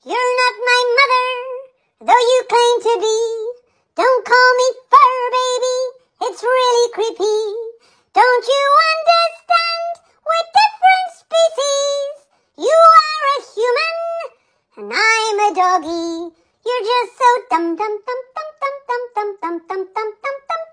You're not my mother, though you claim to be. Don't call me fur baby, it's really creepy. Don't you understand? We're different species. You are a human, and I'm a doggy. You're just so dum dum dum dum dum dum dum dum dum dum dum dum.